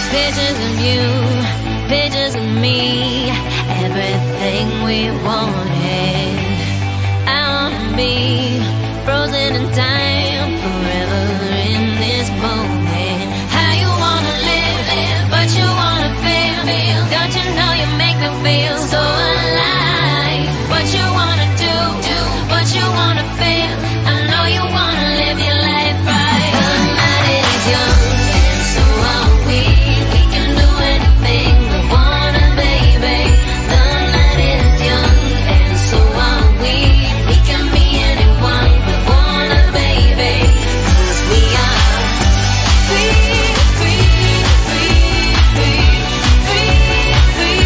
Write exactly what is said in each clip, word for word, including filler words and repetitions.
Pictures of you, pictures of me, everything we wanted. I wanna be frozen in time, forever in this moment. How you wanna live, but you wanna feel. Don't you know you make me feel so alive? What you wanna do, what you wanna feel. I know you wanna live your life right. The night is young, and so are we. We can do anything we wanna, baby. The night is young, and so are we. We can be anyone we wanna, baby. 'Cause we are free, free, free, free, free, free.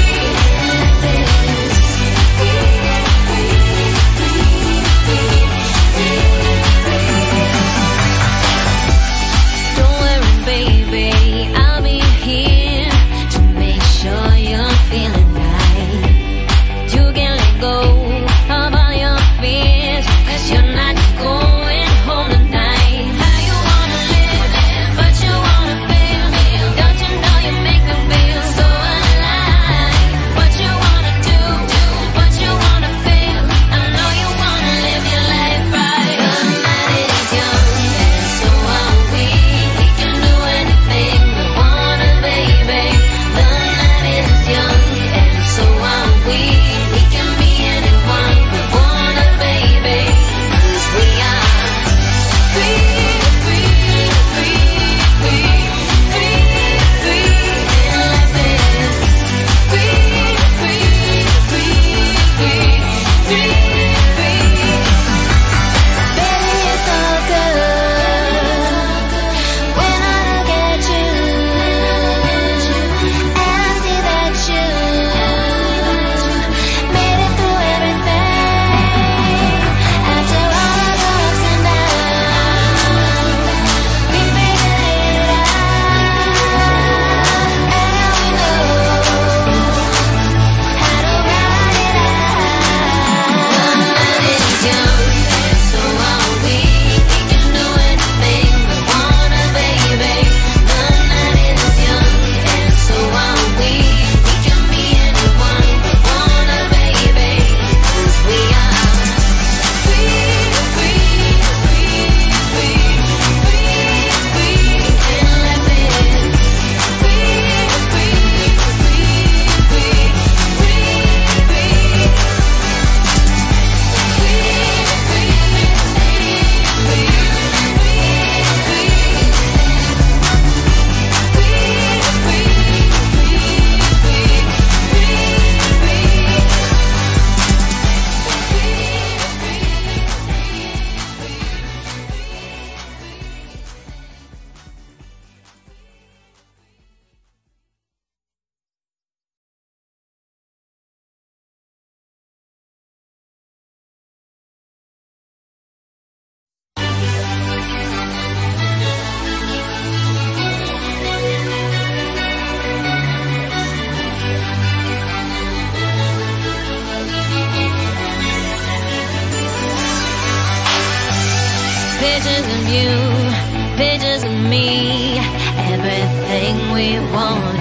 Don't worry, baby, I'll be here to make sure you're feeling right. You can let go of all your fears, 'cause you're not going home tonight. How you wanna live, but you wanna feel. Don't you know you make me feel so alive? What you wanna do, what you wanna feel. I know you wanna live your life right. The night is young, and so are we. We can do anything we wanna, baby. The night is young, and so are we. We can be anyone we wanna, baby. 'Cause we are free, free, free, free, free, free. And life is free, free, free, free, free, free. Baby, it's so good when I look at you, and I see that you made it through everything. After all of the ups and downs, we figured it out, and we know how to ride it out. The night is young, and so are we. We can do anything we wanna, baby. The night is young, and so are we. We can be anyone we wanna, baby. 'Cause we are free, free, free, free, free, free. And life is free, free, free, free, free, free. Pictures of you, pictures of me, everything we want.